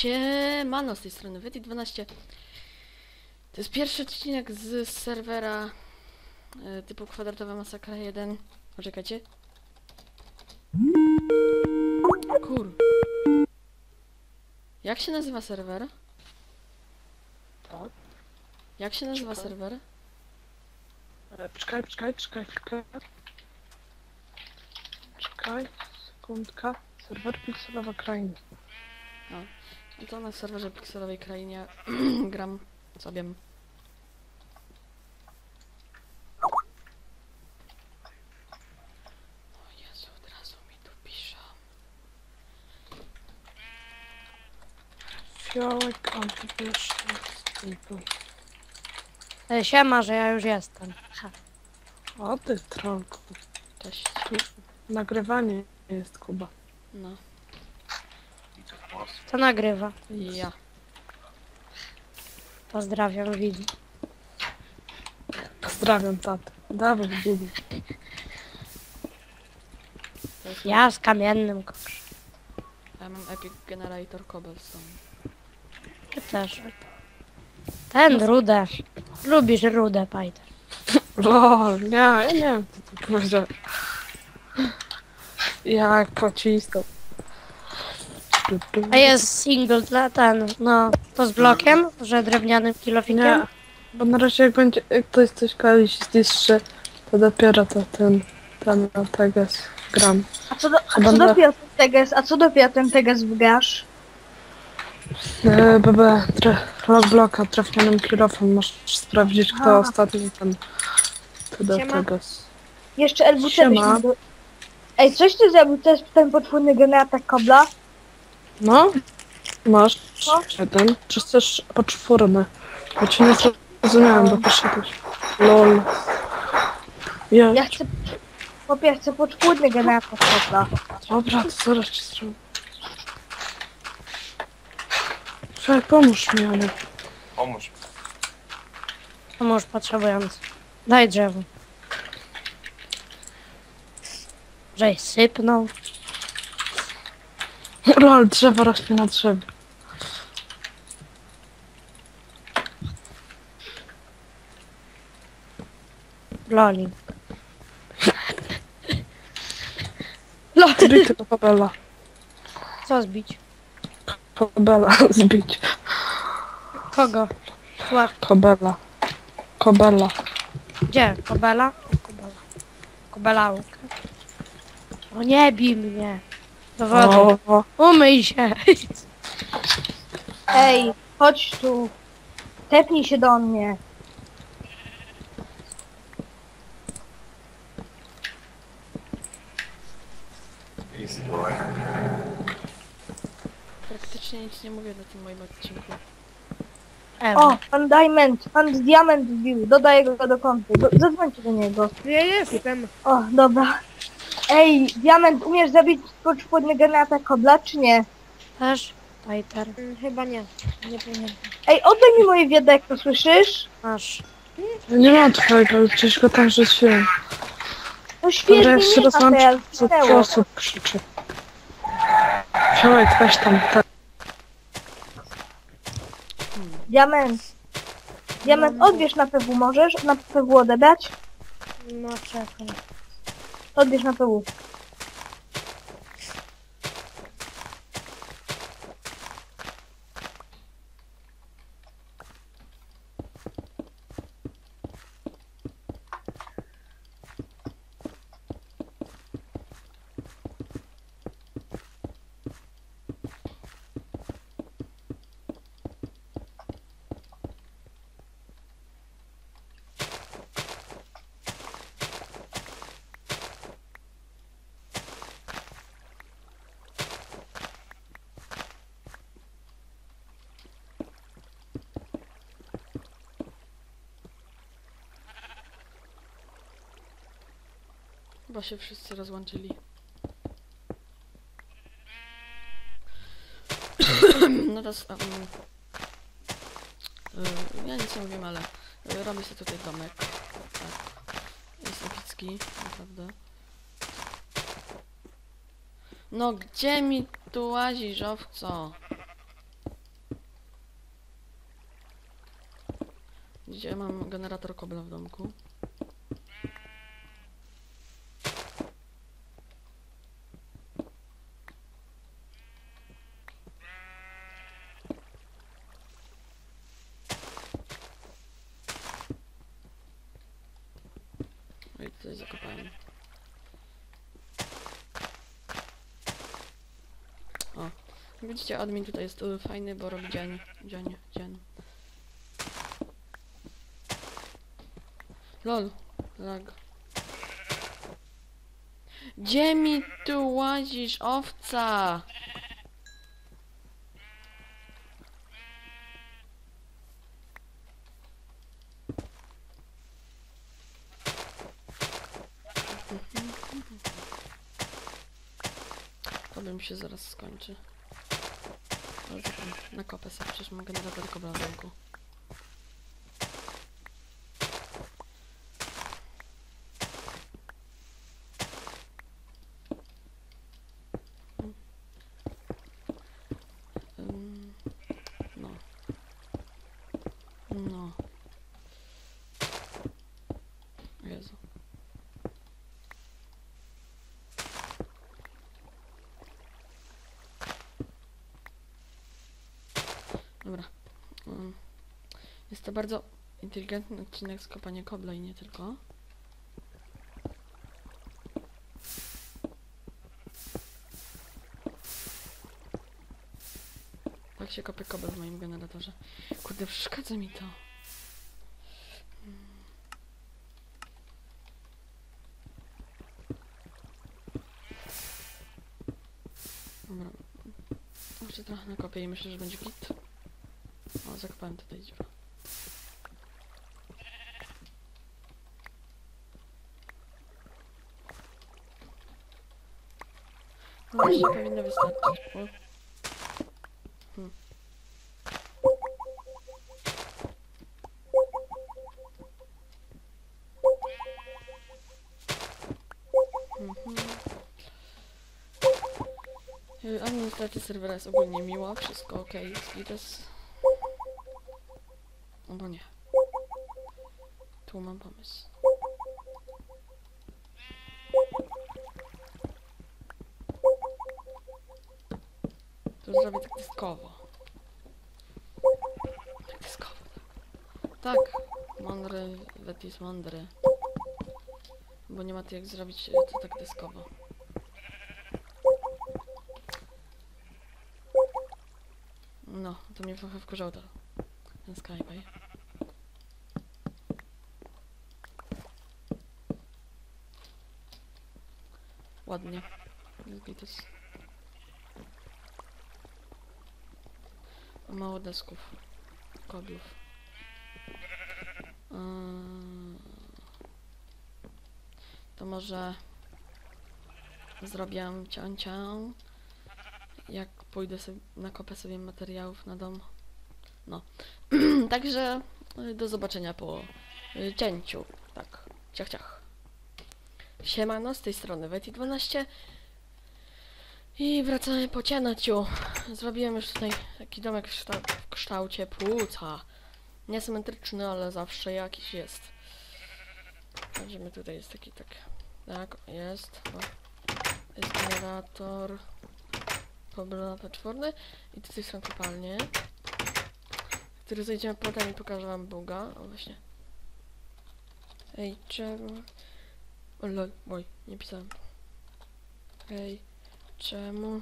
Siemano, z tej strony Weti12. To jest pierwszy odcinek z serwera typu kwadratowa masakra 1. Poczekajcie. Kur. Jak się nazywa serwer? Tak. Jak się nazywa serwer? Czekaj. Czekaj, sekundka. Serwer Pikselowa Kraina. No to na serwerze pikselowej krainie gram sobie. O Jezu, od razu mi tu piszą. Fiołek, antywyższy, styku. Siema, że ja już jestem. O ty trolku. Cześć. Nagrywanie jest, Kuba. No. Co nagrywa? Ja. Pozdrawiam, widzi. Pozdrawiam tatę. Dawaj, Bibi. To jest Ja z kamiennym kokszem. Ja mam Epic Generator Cobblestone. Ty też. Ten rudę. Lubisz rudę, Pajter. Lol, nie, ja nie wiem, co to powiedział. Jak płacistą. A jest single dla ten, no, to z blokiem, że drewnianym kilofikiem? Nie, bo na razie jak to jest coś kiedyś zniszczy, to dopiero to ten Teges gram. A co dopiero ten Teges? A co dopiero ten Teges wgrasz? BB, bloka drewnianym kilofem, możesz sprawdzić kto A. ostatni ten Siema. Teges. Jeszcze LWC Siema. byśmy do... Ej, coś ty zrobił też ten potwórny generator kobla? No, masz No. jeden, czy chcesz poczwórny? Bo cię nie zrozumiałem, bo poszedłeś. LOL. Ja chcę... Po pierwsze potwórny generator kobla. Dobra, to zaraz ci zrobię. Słuchaj, pomóż mi, ale... Pomóż. Pomóż potrzebujący. Daj drzewo. Żeś sypnął. LOL, drzewo rośnie na drzewie. Loli. Zbij tego Kobela. Co zbić? Kobela, zbić. Kogo? Słuchaj, Kobela. gdzie? Kobela? Kobela. Kobelałek. O nie bij mnie. Do wody. O, Umyj się. Ej, chodź tu. Tepnij się do mnie. Praktycznie nic nie mówię na tym moim odcinku. O, pan Diament wbił. Dodaję go do konta. Zadzwońcie do niego. Ja jestem. O, dobra. Ej, Diament, umiesz zrobić potwórny generator kobla, czy nie? Też? Pajter? Chyba nie. Nie pamiętam. Ej, oddaj mi moje wiaderko, słyszysz? Masz. nie mam twojego, ale gdzieś go tam rzuciłem. No Dobra, świetnie, jeszcze nie raz ma mam teraz. co zniknęło. osób krzyczy. Fiołek, weź tam, Diament, odbierz na PW, możesz? Na PW odebrać? No czekaj. Odbierz na PW. Chyba się wszyscy rozłączyli. No teraz... ja nic nie mówię, ale robię sobie tutaj domek. Tak. Jest epicki, naprawdę. No gdzie mi tu łazisz, owco? Widzicie, ja mam generator kobla w domku. I tutaj zakopałem. O, widzicie, admin tutaj jest fajny, bo robi dzień. Lol, lag. Gdzie mi tu łazisz, owca? To bym się zaraz skończy. Ale co tam, nakopę sobie, przecież mam generator kobla w domku. No. No. Jezu. Dobra. Jest to bardzo inteligentny odcinek z kopania kobla i nie tylko. Tak się kopie kobel w moim generatorze. Kurde, przeszkadza mi to. Dobra. Jeszcze trochę nakopię i myślę, że będzie git. O, zakopałem tutaj dziurę. No właśnie powinno wystarczyć. Administracja serwera jest ogólnie miła, wszystko ok, jest. No bo nie. Tu mam pomysł. To zrobię tak dyskowo. Tak dyskowo, tak. Tak, mądry, Wetis mądry. Bo nie ma tu jak zrobić to tak dyskowo. No, to mnie trochę wkurzał ten Skybay. Ładnie. Zbitus. Mało desków. Koblów. To może zrobię cię. Jak pójdę sobie, nakopę sobie materiałów na dom. No. Także do zobaczenia po cięciu. Tak. Ciach, ciach. Siemano, z tej strony Weti12. I wracamy po cięciu. Zrobiłem już tutaj taki domek w kształcie płuca. Niesymetryczny, ale zawsze jakiś jest. Widzimy, tutaj jest taki tak, jest. O. Jest generator. Poblowa potworny. I tutaj są kopalnie. Który zejdziemy potem i pokażę wam buga. O właśnie. Ej, czemu... O lol, oj, nie pisałem. Ej, czemu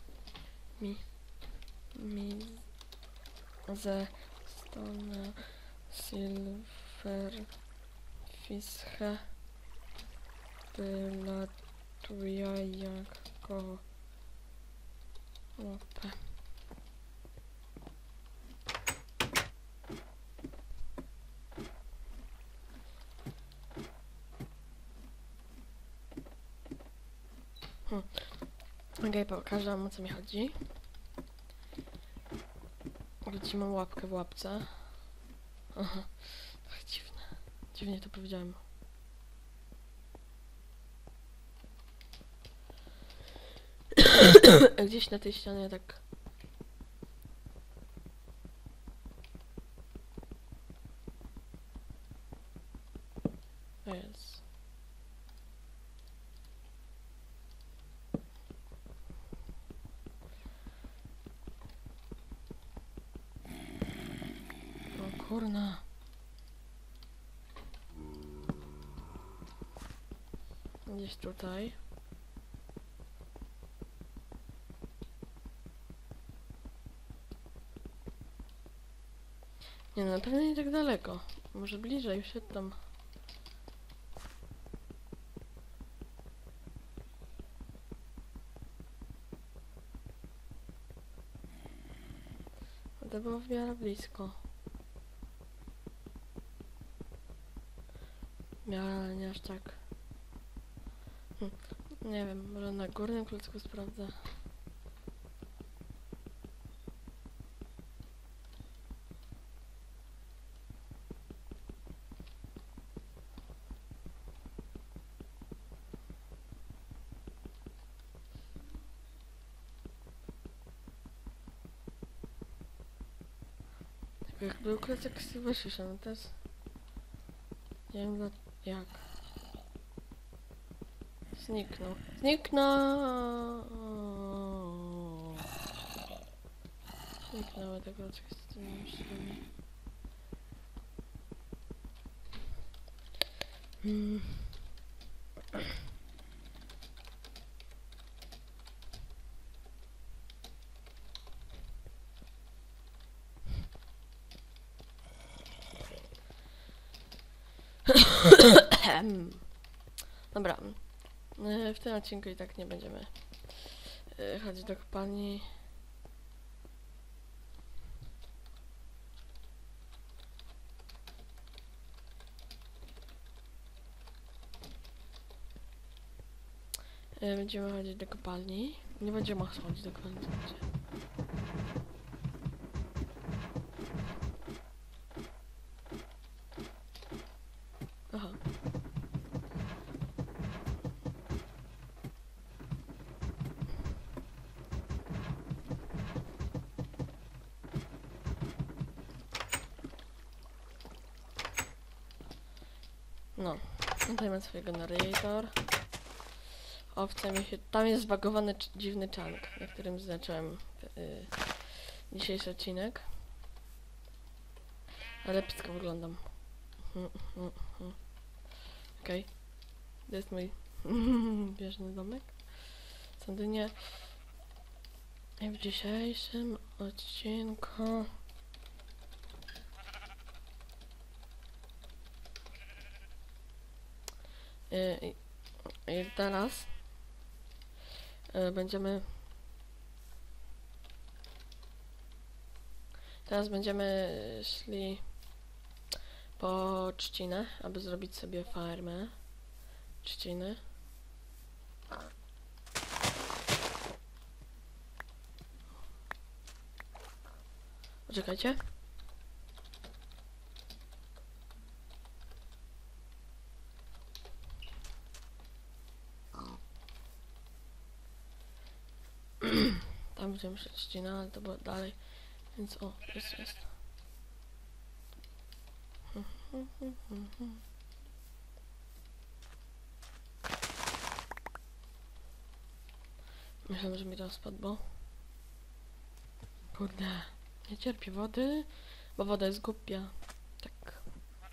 mi ze strony Silverfiske wylatuje jako łapę. Okej, pokażę wam, o co mi chodzi. Widzicie, mam łapkę w łapce. Aha, tak dziwne. Dziwnie to powiedziałem. Gdzieś na tej ścianie tak... Co jest? O kurna. Gdzieś tutaj. Nie no, na pewno nie tak daleko. Może bliżej, wszedł tam. To było w miarę blisko. W miarę, ale nie aż tak. Nie wiem, może na górnym klocku sprawdzę. Jak był klocek Silverfisha, no to jest... Nie wiem jak. Zniknął. Zniknął! Zniknęły te klocki z tymi myślami. Dobra. W tym odcinku i tak nie będziemy chodzić do kopalni. Będziemy chodzić do kopalni. Nie będziemy chodzić do kopalni. Aha. No, tutaj mam swój generator. Owce mi się... Tam jest zbagowany dziwny chunk, na którym zacząłem dzisiejszy odcinek. Ale epicko wyglądam. Okej. To jest mój bieżny domek. Sądzenie w dzisiejszym odcinku i teraz będziemy szli po trzcinę, aby zrobić sobie farmę trzciny. Poczekajcie. Tam będziemy szli trzcinę, ale to było dalej. Więc o, jest. Myślałem, że mi to spadło. Kurde, nie cierpię wody, bo woda jest głupia. Tak.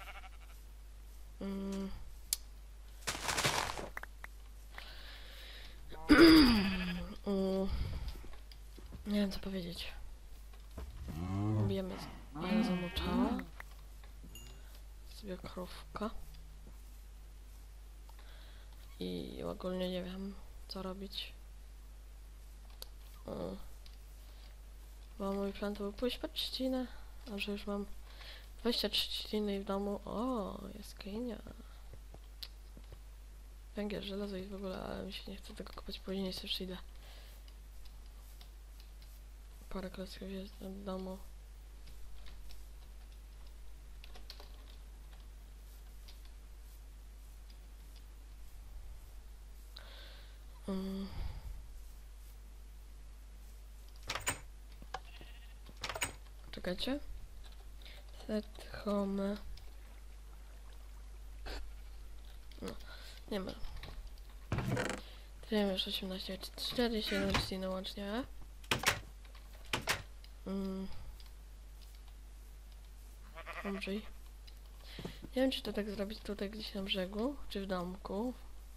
Nie wiem co powiedzieć. Bijemy zamoczała. Sobie krówka. I ogólnie nie wiem co robić. Bo mój plan to był pójść pod trzcinę, a że już mam 23 trzciny w domu. O, jaskinia. Węgiel, żelazo i w ogóle, ale mi się nie chce tego kopać, później sobie przyjdę. Parę klocków jest w domu. Czekajcie. Set home. Nie ma. Tyle już 18, 47 rośliny łącznie. Dobrze. Nie wiem, czy to tak zrobić tutaj gdzieś na brzegu, czy w domku.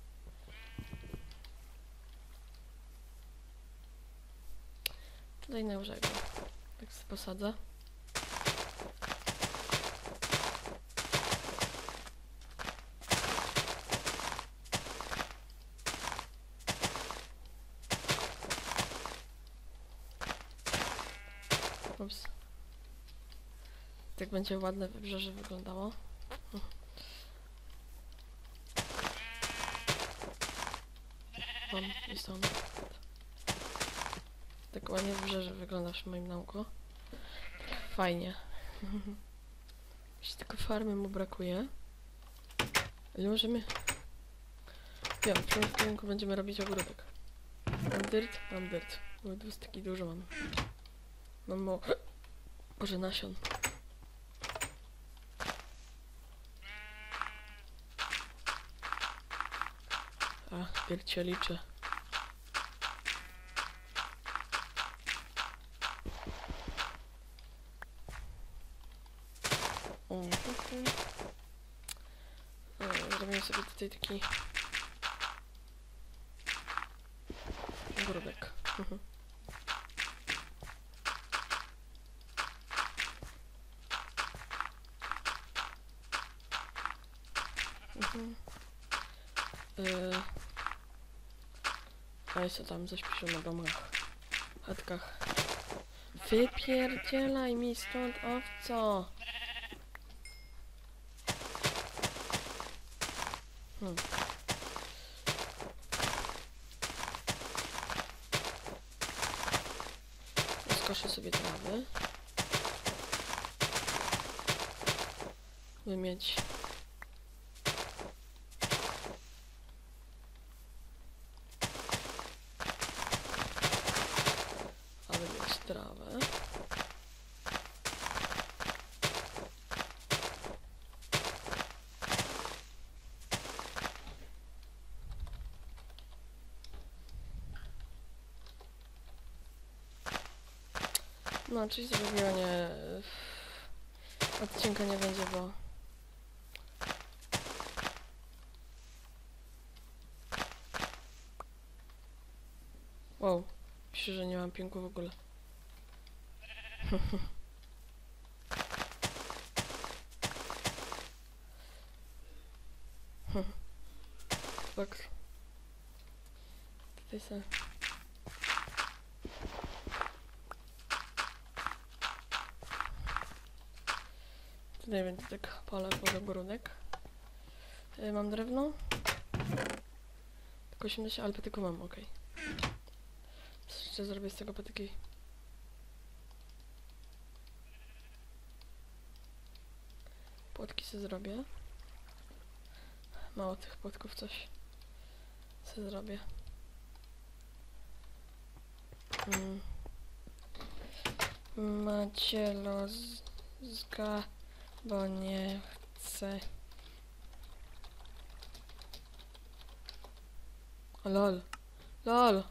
Tutaj na brzegu. Tak sobie posadzę. Ups. Tak będzie ładne wybrzeże wyglądało. Mam i stąd. Tak ładnie wybrzeże wygląda w moim domku. Fajnie. Jeszcze tylko farmy mu brakuje. Ale możemy... Wiem, w tym kierunku będziemy robić ogródek. Mam dyrt? Mam dyrt. Bo 200 taki dużo mam. Mam Boże, nasion. A, dyrt się liczy. Zrobimy sobie tutaj taki ogródek. A jest tam coś piszą na domach, chatkach. Wypierdzielaj mi stąd, owco! Skoszę sobie trawy. By mieć trawę. No, czyli zrobienie odcinka nie będzie, bo wow, pisze, że nie mam pięku w ogóle. Tak. Tutaj sobie. Tutaj będzie tak pole pod ogródek. Mam drewno. Tylko 80, ale patyku mam, okej. Jeszcze zrobię z tego patyki. Płotki sobie zrobię. Mało tych płotków, coś sobie zrobię. Macie lozga, bo nie chcę. O, lol. LOL.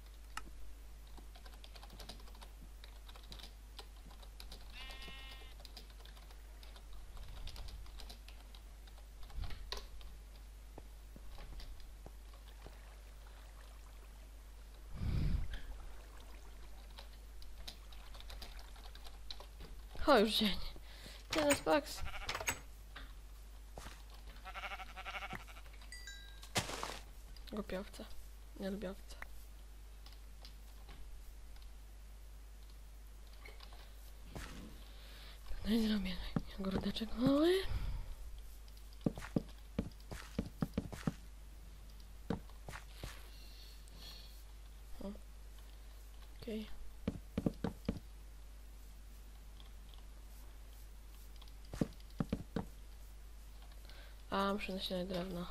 O, już dzień. Teraz Pax. Głupiowca. Nie lubię owca. No i zrobię ogródeczek mały. Okej. A, muszę nasionać drewno.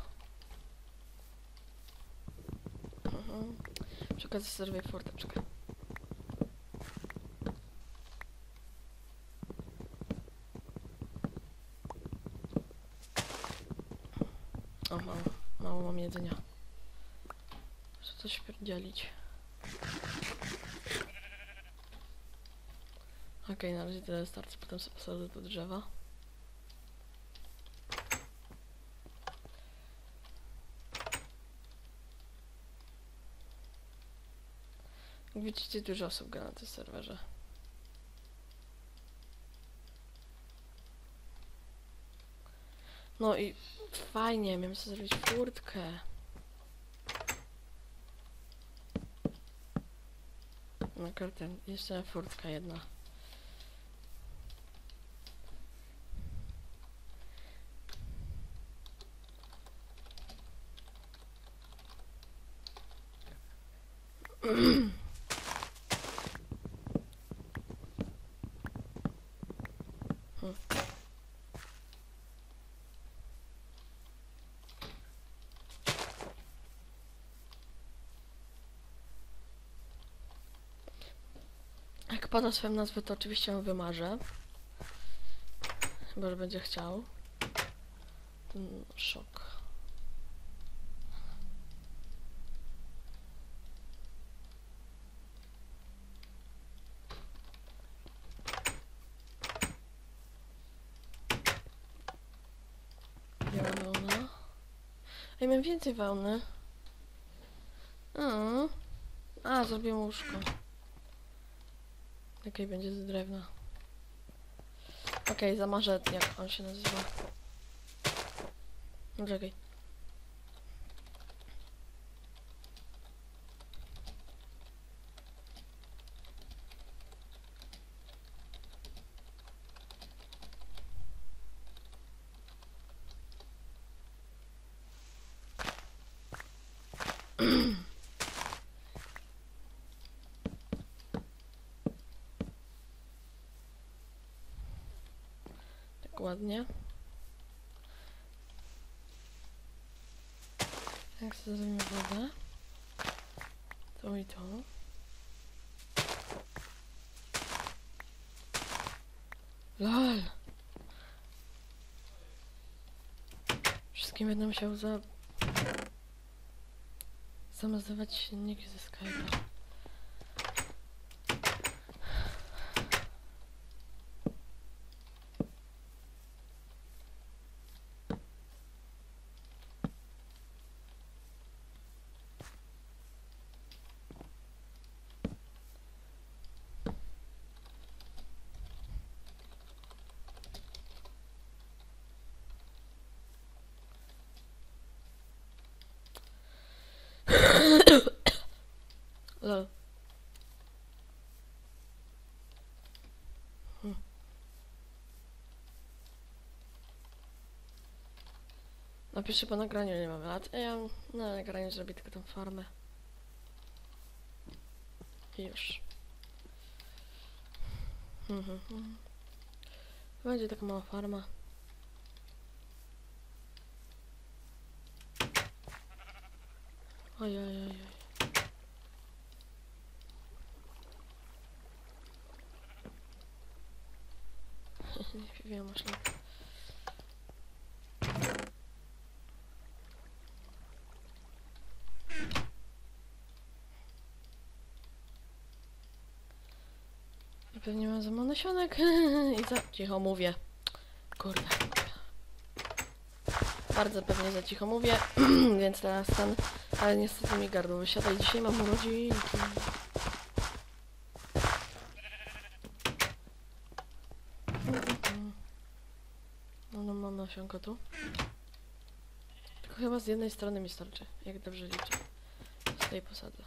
Przy okazji zrobię furteczkę. O, mało. Mało mam jedzenia. Muszę coś wpierdzielić. Okej, na razie tyle starczy, potem sobie posadzę do drzewa. Jak widzicie, dużo osób gra na tym serwerze. No i fajnie, miałem sobie zrobić furtkę. No kurde, jeszcze furtka jedna. Jak pada swoją nazwę, to oczywiście ją wymarzę. Chyba, że będzie chciał. Szok. Biała wełna. Ej, mam więcej wełny. A, zrobię łóżko. Okej, będzie z drewna. Okej, zamarzę, jak on się nazywa. No czekaj. Ładnie. Jak sobie zrobimy wodę, to i to. LOL! Wszystkim będę musiał zamazywać silniki ze Skype'a. Lol. Napiszę po nagraniu, nie mam lat. Ja na nagraniu zrobię tylko tą farmę. I już. Będzie taka mała farma. Oj, oj, oj, oj. Nie wiem, masz lepiej. Pewnie mam za mało nasionek i za cicho mówię. Kurde. Bardzo pewnie za cicho mówię, więc teraz ten, ale niestety mi gardło wysiada i dzisiaj mam urodzinki. No, mam nasionko tu. Tylko chyba z jednej strony mi starczy, jak dobrze liczę. Z tej posadzę.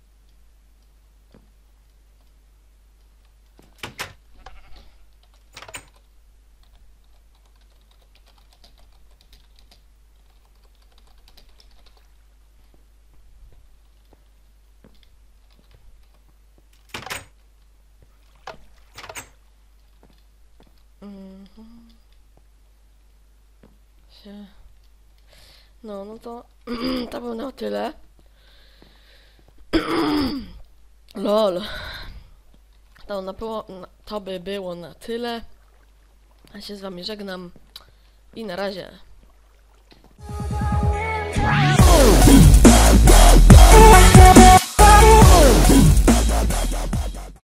No to to było na tyle. LOL. To by było na tyle. Ja się z wami żegnam i na razie.